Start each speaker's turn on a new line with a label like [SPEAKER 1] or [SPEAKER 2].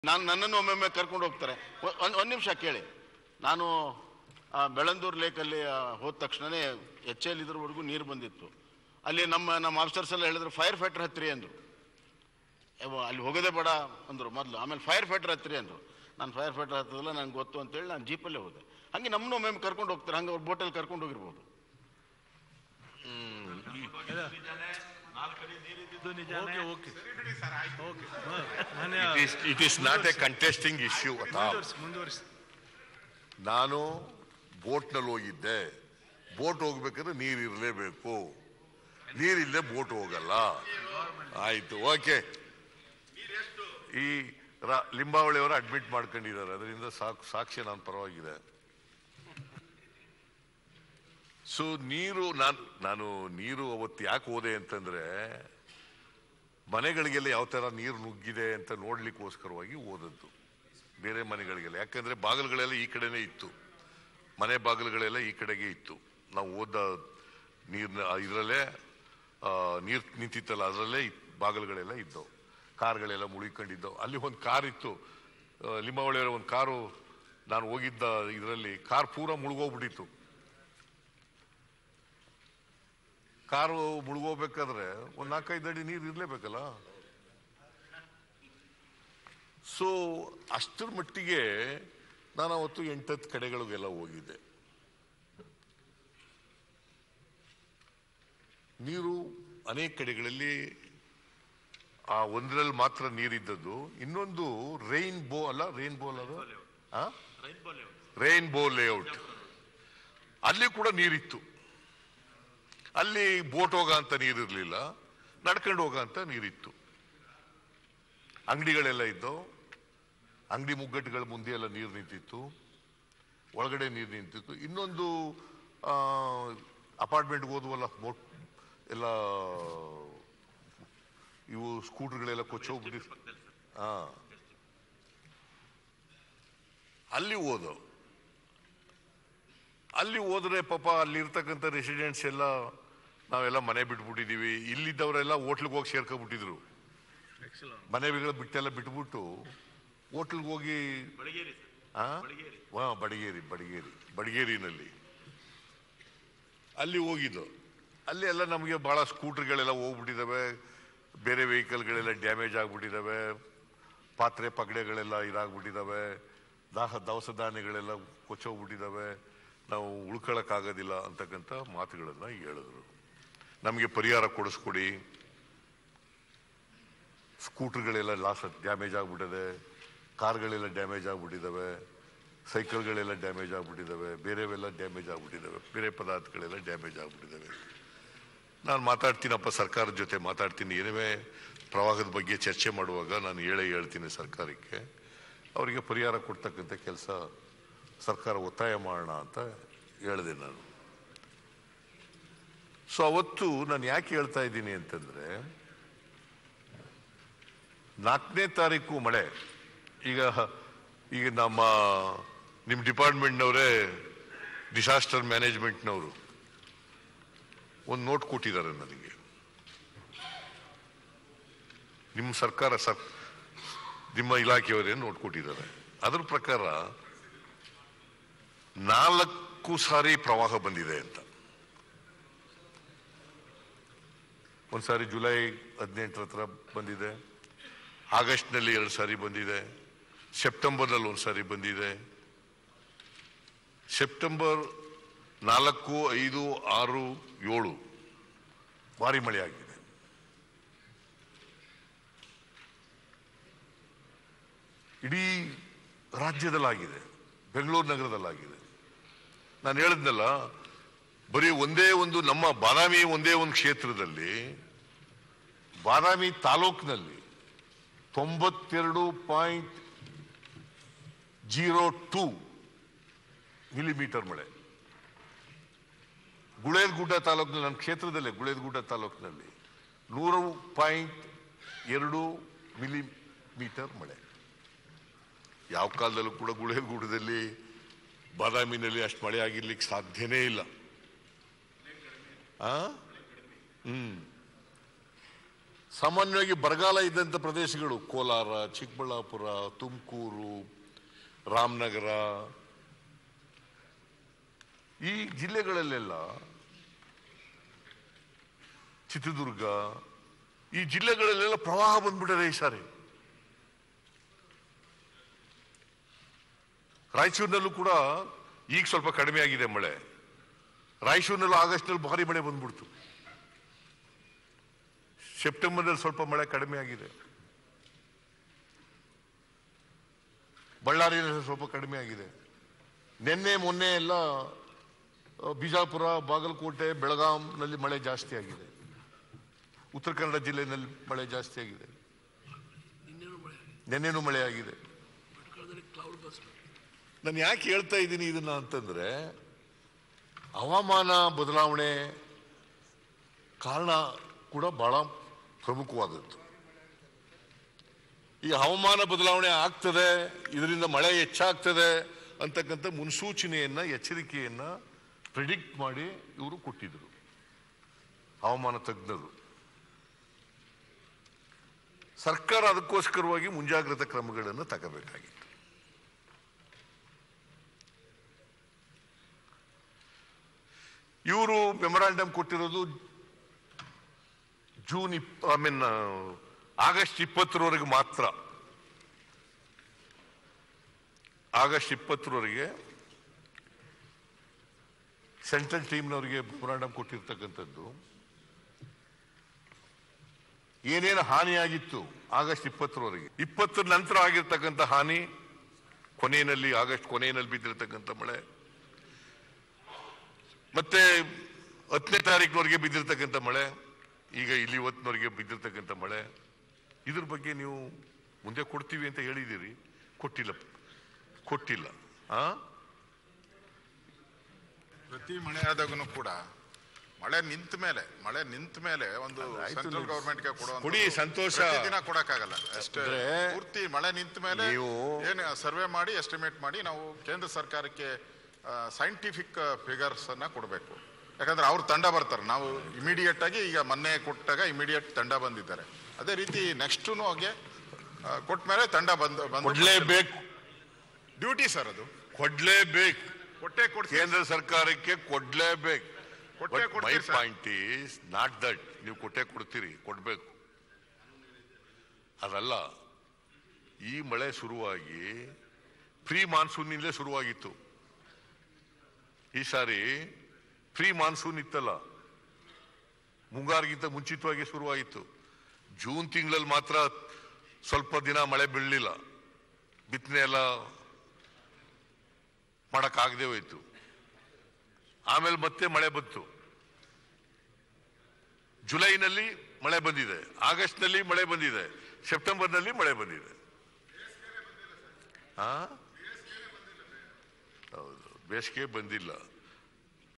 [SPEAKER 1] ನನ್ನನ್ನು ಒಮ್ಮೊಮ್ಮೆ ಕರ್ಕೊಂಡು ಹೋಗ್ತಾರೆ. ಒಂದು ನಿಮಿಷ ಕೇಳಿ. ನಾನು ಬೆಳಂದೂರು ಲೇಕಲ್ಲಿ ಹೋದ ತಕ್ಷಣನೇ HL ಇದ್ರವರೆಗೂ ನೀರು ಬಂದಿತ್ತು. ಅಲ್ಲಿ ನಮ್ಮ ಆಫೀಸರ್ಸ್ ಎಲ್ಲ ಹೇಳಿದ್ರು ಫೈರ್ ಫೈಟರ್ ಹತ್ತಿರಿ ಅಂದರು. ಅಲ್ಲಿ ಹೋಗೋದೇ ಬೇಡ ಅಂದರು ಮೊದಲು. ಆಮೇಲೆ ಫೈರ್ ಫೈಟರ್ ಹತ್ತಿರಿ ಅಂದರು. ನಾನು ಫೈರ್ ಫೈಟರ್ ಹತ್ತದಲ್ಲ, ನನಗೆ ಗೊತ್ತು ಅಂತೇಳಿ ನಾನು ಜೀಪಲ್ಲೇ ಹೋದೆ. ಹಾಗೆ ನಮ್ಮನ್ನು ಒಮ್ಮೊಮ್ಮೆ ಕರ್ಕೊಂಡು ಹೋಗ್ತಾರೆ. ಹಂಗೆ ಅವ್ರು ಬೋಟಲ್ಲಿ ಕರ್ಕೊಂಡು ಹೋಗಿರ್ಬೋದು.
[SPEAKER 2] It is not a contesting issue at all. ನಾನು ಬೋಟ್ನಲ್ಲಿ ಹೋಗಿದ್ದೆ. ಬೋಟ್ ಹೋಗ್ಬೇಕಾದ್ರೆ ನೀರು ಇರಲೇಬೇಕು, ನೀರಿಲ್ಲದೆ ಬೋಟ್ ಹೋಗಲ್ಲ. ಆಯ್ತು, ಓಕೆ. ಈ ಲಿಂಬಾವಳಿಯವರು ಅಡ್ಮಿಟ್ ಮಾಡ್ಕೊಂಡಿದ್ದಾರೆ, ಅದರಿಂದ ಸಾಕ್ಷ್ಯ ನಾನು ಪರವಾಗಿದೆ. ಸೊ ನೀರು ನಾನು ನೀರು ಅವತ್ತು ಯಾಕೆ ಹೋದೆ ಅಂತಂದ್ರೆ, ಮನೆಗಳಿಗೆಲ್ಲ ಯಾವ ತರ ನೀರು ನುಗ್ಗಿದೆ ಅಂತ ನೋಡ್ಲಿಕ್ಕೋಸ್ಕರವಾಗಿ ಓದದ್ದು. ಬೇರೆ ಮನೆಗಳಿಗೆಲ್ಲ, ಯಾಕಂದ್ರೆ ಬಾಗಿಲುಗಳೆಲ್ಲ ಈ ಕಡೆನೇ ಇತ್ತು, ಮನೆ ಬಾಗಿಲುಗಳೆಲ್ಲ ಈ ಕಡೆಗೆ ಇತ್ತು. ನಾವು ಓದ ನೀರ್ನ ಇದರಲ್ಲೇ ನೀರು ನಿಂತಿತ್ತಲ್ಲ, ಅದರಲ್ಲೇ ಬಾಗಿಲುಗಳೆಲ್ಲ ಇದ್ದವು. ಕಾರ್ಗಳೆಲ್ಲ ಮುಳುಗಿಕೊಂಡಿದ್ದವು. ಅಲ್ಲಿ ಒಂದು ಕಾರ್ ಇತ್ತು, ಲಿಂಬಾವಳಿಯವರ ಒಂದು ಕಾರು. ನಾನು ಹೋಗಿದ್ದ ಇದರಲ್ಲಿ ಕಾರ್ ಪೂರ ಮುಳುಗೋಗ್ಬಿಟ್ಟಿತ್ತು. ಕಾರು ಮುಳುಗೋಗ್ಬೇಕಾದ್ರೆ ಒಂದು 4-5 ಅಡಿ ನೀರು ಇರಲೇಬೇಕಲ್ಲ. ಸೊ ಅಷ್ಟರ ಮಟ್ಟಿಗೆ ನಾನು ಅವತ್ತು 8-10 ಕಡೆಗಳಿಗೆಲ್ಲ ಹೋಗಿದ್ದೆ. ನೀರು ಅನೇಕ ಕಡೆಗಳಲ್ಲಿ ಒಂದರಲ್ಲಿ ಮಾತ್ರ ನೀರಿದ್ದದ್ದು. ಇನ್ನೊಂದು ರೈನ್ಬೋ ಲೇಔಟ್, ಅಲ್ಲಿ ಕೂಡ ನೀರಿತ್ತು. ಅಲ್ಲಿ ಬೋಟ್ ಹೋಗ ಅಂತ ನೀರಿರ್ಲಿಲ್ಲ, ನಡ್ಕೊಂಡು ಹೋಗ ಅಂತ ನೀರಿತ್ತು. ಅಂಗಡಿಗಳೆಲ್ಲ ಇದ್ದವು, ಅಂಗಡಿ ಮುಗ್ಗಟ್ಟುಗಳ ಮುಂದೆ ಎಲ್ಲ ನೀರು ನಿಂತಿತ್ತು, ಒಳಗಡೆ ನೀರು ನಿಂತಿತ್ತು. ಇನ್ನೊಂದು ಅಪಾರ್ಟ್ಮೆಂಟ್ಗೆ ಹೋದ್ವಲ್ಲ, ಎಲ್ಲ ಇವು ಸ್ಕೂಟರ್ಗಳೆಲ್ಲ ಕೊಚ್ಚೋಗ್ಬಿಟ್ಟು ಅಲ್ಲಿ ಹೋದ್ರೆ ಪಾಪ ಅಲ್ಲಿರ್ತಕ್ಕಂಥ ರೆಸಿಡೆಂಟ್ಸ್ ಎಲ್ಲ, ನಾವೆಲ್ಲ ಮನೆ ಬಿಟ್ಬಿಟ್ಟಿದೀವಿ. ಇಲ್ಲಿದ್ದವರೆಲ್ಲ ಹೋಟ್ಲಿಗೆ ಹೋಗಿ ಸೇರ್ಕೊಂಡ್ಬಿಟ್ಟಿದ್ರು. ಮನೆಗಳು ಬಿಟ್ಬಿಟ್ಟು ಹೋಟ್ಲಿಗೆ ಹೋಗಿ ಬಡಗೇರಿನಲ್ಲಿ ಅಲ್ಲಿ ಹೋಗಿದ್ದು. ಅಲ್ಲಿ ಎಲ್ಲ ನಮಗೆ ಬಹಳ ಸ್ಕೂಟರ್ಗಳೆಲ್ಲ ಹೋಗ್ಬಿಟ್ಟಿದ್ದಾವೆ, ಬೇರೆ ವೆಹಿಕಲ್ಗಳೆಲ್ಲ ಡ್ಯಾಮೇಜ್ ಆಗ್ಬಿಟ್ಟಿದ್ದಾವೆ, ಪಾತ್ರೆ ಪಗಡೆಗಳೆಲ್ಲ ಇದಾಗ್ಬಿಟ್ಟಿದ್ದಾವೆ, ದವಸ ಧಾನ್ಯಗಳೆಲ್ಲ ಕೊಚ್ಚೋಗ್ಬಿಟ್ಟಿದ್ದಾವೆ, ನಾವು ಉಳ್ಕೊಳ್ಳೋಕ್ಕಾಗೋದಿಲ್ಲ ಅಂತಕ್ಕಂಥ ಮಾತುಗಳನ್ನ ಹೇಳಿದ್ರು. ನಮಗೆ ಪರಿಹಾರ ಕೊಡಿಸ್ಕೊಡಿ, ಸ್ಕೂಟರ್ಗಳೆಲ್ಲ ಡ್ಯಾಮೇಜ್ ಆಗ್ಬಿಟ್ಟಿದೆ, ಕಾರ್ಗಳೆಲ್ಲ ಡ್ಯಾಮೇಜ್ ಆಗ್ಬಿಟ್ಟಿದ್ದಾವೆ, ಸೈಕಲ್ಗಳೆಲ್ಲ ಡ್ಯಾಮೇಜ್ ಆಗ್ಬಿಟ್ಟಿದ್ದಾವೆ, ಬೇರೆವೆಲ್ಲ ಡ್ಯಾಮೇಜ್ ಆಗ್ಬಿಟ್ಟಿದ್ದಾವೆ, ಬೇರೆ ಪದಾರ್ಥಗಳೆಲ್ಲ ಡ್ಯಾಮೇಜ್ ಆಗ್ಬಿಟ್ಟಿದ್ದಾವೆ. ನಾನು ಮಾತಾಡ್ತೀನಪ್ಪ, ಸರ್ಕಾರದ ಜೊತೆ ಮಾತಾಡ್ತೀನಿ. ಏನೇ ಪ್ರವಾಹದ ಬಗ್ಗೆ ಚರ್ಚೆ ಮಾಡುವಾಗ ನಾನು ಹೇಳ್ತೀನಿ ಸರ್ಕಾರಕ್ಕೆ, ಅವರಿಗೆ ಪರಿಹಾರ ಕೊಡ್ತಕ್ಕಂಥ ಕೆಲಸ ಸರ್ಕಾರ ಒತ್ತಾಯ ಮಾಡೋಣ ಅಂತ ಹೇಳಿದೆ ನಾನು. ಸೊ ಅವತ್ತು ನಾನು ಯಾಕೆ ಹೇಳ್ತಾ ಇದ್ದೀನಿ ಅಂತಂದ್ರೆ, 4ನೇ ತಾರೀಕು ಮಳೆ. ಈಗ ನಿಮ್ಮ ಡಿಪಾರ್ಟ್ಮೆಂಟ್ನವರೇ, ಡಿಸಾಸ್ಟರ್ ಮ್ಯಾನೇಜ್ಮೆಂಟ್ನವರು ಒಂದು ನೋಟ್ ಕೊಟ್ಟಿದ್ದಾರೆ ನನಗೆ. ನಿಮ್ಮ ಸರ್ಕಾರ ನಿಮ್ಮ ಇಲಾಖೆಯವರೇ ನೋಟ್ ಕೊಟ್ಟಿದ್ದಾರೆ. ಅದರ ಪ್ರಕಾರ 4 ಸಾರಿ ಪ್ರವಾಹ ಬಂದಿದೆ ಅಂತ. ಒಂದ್ಸಾರಿ ಜುಲೈ 18 ಹತ್ರ ಬಂದಿದೆ, ಆಗಸ್ಟ್ನಲ್ಲಿ 2 ಸಾರಿ ಬಂದಿದೆ, ಸೆಪ್ಟೆಂಬರ್ನಲ್ಲಿ 1 ಸಾರಿ ಬಂದಿದೆ. ಸೆಪ್ಟೆಂಬರ್ 4, 5, 6, 7 ಭಾರಿ ಮಳೆ ಆಗಿದೆ. ಇಡೀ ರಾಜ್ಯದಲ್ಲಾಗಿದೆ, ಬೆಂಗಳೂರು ನಗರದಲ್ಲಾಗಿದೆ. ನಾನು ಹೇಳಿದ್ನಲ್ಲ, ಬರೀ ನಮ್ಮ ಬಾದಾಮಿ ಒಂದೇ ಒಂದು ಕ್ಷೇತ್ರದಲ್ಲಿ, ಬಾದಾಮಿ ತಾಲೂಕಿನಲ್ಲಿ 92.02 ಮಿಲಿಮೀಟರ್ ಮಳೆ. ಗುಳೇದಗುಡ್ಡ ತಾಲೂಕಿನಲ್ಲಿ, ನನ್ನ ಕ್ಷೇತ್ರದಲ್ಲೇ ಗುಳೇದಗುಡ್ಡ ತಾಲೂಕಿನಲ್ಲಿ 100.2 ಮಿಲಿಮೀಟರ್ ಮಳೆ. ಯಾವ ಕಾಲದಲ್ಲೂ ಕೂಡ ಗುಳೇದಗುಡ್ಡದಲ್ಲಿ, ಬಾದಾಮಿನಲ್ಲಿ ಅಷ್ಟು ಮಳೆ ಆಗಿರ್ಲಿಕ್ಕೆ ಸಾಧ್ಯನೇ ಇಲ್ಲ. ಸಾಮಾನ್ಯವಾಗಿ ಬರಗಾಲ ಇದ್ದಂಥ ಪ್ರದೇಶಗಳು ಕೋಲಾರ, ಚಿಕ್ಕಬಳ್ಳಾಪುರ, ತುಮಕೂರು, ರಾಮನಗರ, ಈ ಜಿಲ್ಲೆಗಳಲ್ಲೆಲ್ಲ, ಚಿತ್ರದುರ್ಗ, ಈ ಜಿಲ್ಲೆಗಳಲ್ಲೆಲ್ಲ ಪ್ರವಾಹ ಬಂದ್ಬಿಟ್ಟಿದೆ ಈ ಸಾರಿ. ರಾಯಚೂರಿನಲ್ಲೂ ಕೂಡ ಈಗ ಸ್ವಲ್ಪ ಕಡಿಮೆ ಆಗಿದೆ ಮಳೆ. ರಾಯಚೂರಿನಲ್ಲೂ ಆಗಸ್ಟ್ನಲ್ಲಿ ಭಾರಿ ಮಳೆ ಬಂದ್ಬಿಡ್ತು. ಸೆಪ್ಟೆಂಬರ್ನಲ್ಲಿ ಸ್ವಲ್ಪ ಮಳೆ ಕಡಿಮೆ ಆಗಿದೆ. ಬಳ್ಳಾರಿಯಲ್ಲಿ ಸ್ವಲ್ಪ ಕಡಿಮೆ ಆಗಿದೆ. ನಿನ್ನೆ ಮೊನ್ನೆ ಎಲ್ಲ ಬಿಜಾಪುರ, ಬಾಗಲಕೋಟೆ, ಬೆಳಗಾಂನಲ್ಲಿ ಮಳೆ ಜಾಸ್ತಿ ಆಗಿದೆ. ಉತ್ತರ ಕನ್ನಡ ಜಿಲ್ಲೆಯಲ್ಲಿ ಮಳೆ ಜಾಸ್ತಿ ಆಗಿದೆ. ನಿನ್ನೆನೂ ಮಳೆ ಆಗಿದೆ. ನಾನು ಯಾಕೆ ಹೇಳ್ತಾ ಇದ್ದೀನಿ ಇದನ್ನ ಅಂತಂದ್ರೆ, ಹವಾಮಾನ ಬದಲಾವಣೆ ಕಾರಣ ಕೂಡ ಬಹಳ ಪ್ರಮುಖವಾದದ್ದು. ಈ ಹವಾಮಾನ ಬದಲಾವಣೆ ಆಗ್ತದೆ, ಇದರಿಂದ ಮಳೆ ಹೆಚ್ಚಾಗ್ತದೆ ಅಂತಕ್ಕಂಥ ಮುನ್ಸೂಚನೆಯನ್ನ, ಎಚ್ಚರಿಕೆಯನ್ನ ಪ್ರಿಡಿಕ್ಟ್ ಮಾಡಿ ಇವರು ಕೊಟ್ಟಿದ್ರು ಹವಾಮಾನ ತಜ್ಞರು. ಸರ್ಕಾರ ಅದಕ್ಕೋಸ್ಕರವಾಗಿ ಮುಂಜಾಗ್ರತಾ ಕ್ರಮಗಳನ್ನು ತಗೋಬೇಕಾಗಿತ್ತು. ಇವರು ಮೆಮೊರಾಂಡಮ್ ಕೊಟ್ಟಿರೋದು ಆಗಸ್ಟ್ 20ರವರೆಗೆ ಮಾತ್ರ. ಆಗಸ್ಟ್ 20ರವರೆಗೆ ಸೆಂಟ್ರಲ್ ಟೀಮ್ನವರಿಗೆ ಮೆಮೊರಾಂಡಮ್ ಕೊಟ್ಟಿರ್ತಕ್ಕಂಥದ್ದು. ಏನೇನು ಹಾನಿಯಾಗಿತ್ತು ಆಗಸ್ಟ್ 20ರವರೆಗೆ, 20ರ ನಂತರ ಆಗಿರ್ತಕ್ಕಂಥ ಹಾನಿ, ಕೊನೆಯಲ್ಲಿ ಆಗಸ್ಟ್ ಕೊನೆಯಲ್ಲಿ ಬಿದ್ದಿರ್ತಕ್ಕಂಥ ಮಳೆ, ಮತ್ತೆ 10ನೇ ತಾರೀಕಿನವರೆಗೆ ಬಿದ್ದಿರ್ತಕ್ಕಂಥ ಮಳೆ, ಈಗ ಇಲ್ಲಿ 20ನವರೆಗೆ ಬಿದ್ದಿರ್ತಕ್ಕಂಥ ಮಳೆ, ಇದ್ರ ಬಗ್ಗೆ ನೀವು ಮುಂದೆ ಕೊಡ್ತೀವಿ ಅಂತ ಹೇಳಿದ್ದೀರಿ, ಕೊಟ್ಟಿಲ್ಲ.
[SPEAKER 3] ಪ್ರತಿ ಮಳೆ ಆದಾಗೂ ಕೂಡ ಮಳೆ ನಿಂತ ಮೇಲೆ ಒಂದು ಸೆಂಟ್ರಲ್ ಗವರ್ಮೆಂಟ್ಗೆ
[SPEAKER 2] ಕೊಡಿ, ಸಂತೋಷ.
[SPEAKER 3] ದಿನ ಕೊಡಕ್ಕಾಗಲ್ಲ. ಅಷ್ಟೇ ಪೂರ್ತಿ ಮಳೆ ನಿಂತ ಮೇಲೆ ಏನು ಸರ್ವೆ ಮಾಡಿ ಎಸ್ಟಿಮೇಟ್ ಮಾಡಿ ನಾವು ಕೇಂದ್ರ ಸರ್ಕಾರಕ್ಕೆ ಸೈಂಟಿಫಿಕ್ ಫಿಗರ್ಸ್ ಅನ್ನ ಕೊಡಬೇಕು. ಯಾಕಂದ್ರೆ ಅವ್ರ ತಂಡ ಬರ್ತಾರೆ. ನಾವು ಇಮಿಡಿಯೇಟ್ ಆಗಿ ಈಗ ಮೊನ್ನೆ ಕೊಟ್ಟಾಗ ಇಮಿಡಿಯೇಟ್ ತಂಡ ಬಂದಿದ್ದಾರೆ. ಅದೇ ರೀತಿ ನೆಕ್ಸ್ಟ್ ಹಾಗೆ ಕೊಟ್ಟ ಮೇಲೆ ತಂಡ
[SPEAKER 2] ಕೊಡ್ಲೇಬೇಕು.
[SPEAKER 3] ಡ್ಯೂಟಿ ಸರ್, ಅದು
[SPEAKER 2] ಕೊಡ್ಲೇಬೇಕು.
[SPEAKER 3] ಕೊಟ್ಟೆ
[SPEAKER 2] ಕೇಂದ್ರ ಸರ್ಕಾರಕ್ಕೆ ಕೊಡ್ಲೇಬೇಕು. ಮೈ
[SPEAKER 3] ಕೊಡ್ತೀವಿ
[SPEAKER 2] ಪಾಯಿಂಟ್ ಈಸ್ ನಾಟ್ ದಟ್ ನೀವು ಕೊಡ್ತೀರಿ, ಕೊಡ್ಬೇಕು. ಅದಲ್ಲ, ಈ ಮಳೆ ಶುರುವಾಗಿ ಪ್ರೀ ಮಾನ್ಸೂನ್ನಿಂದಲೇ ಶುರುವಾಗಿತ್ತು. ಈ ಸಾರಿ ಪ್ರೀ ಮಾನ್ಸೂನ್ ಇತ್ತಲ್ಲ, ಮುಂಗಾರಿಗಿಂತ ಮುಂಚಿತವಾಗಿ ಶುರುವಾಯಿತು. ಜೂನ್ ತಿಂಗಳಲ್ಲಿ ಮಾತ್ರ ಸ್ವಲ್ಪ ದಿನ ಮಳೆ ಬೀಳಲಿಲ್ಲ, ಬಿತ್ತನೆ ಎಲ್ಲ ಮಾಡಕ್ಕಾಗದೆ ಹೋಯ್ತು. ಆಮೇಲೆ ಮತ್ತೆ ಮಳೆ ಬಂತು. ಜುಲೈನಲ್ಲಿ ಮಳೆ ಬಂದಿದೆ, ಆಗಸ್ಟ್ನಲ್ಲಿ ಮಳೆ ಬಂದಿದೆ, ಸೆಪ್ಟೆಂಬರ್ನಲ್ಲಿ ಮಳೆ ಬಂದಿದೆ. ಹೌದು, ಬೇಸಿಗೆ ಬಂದಿಲ್ಲ.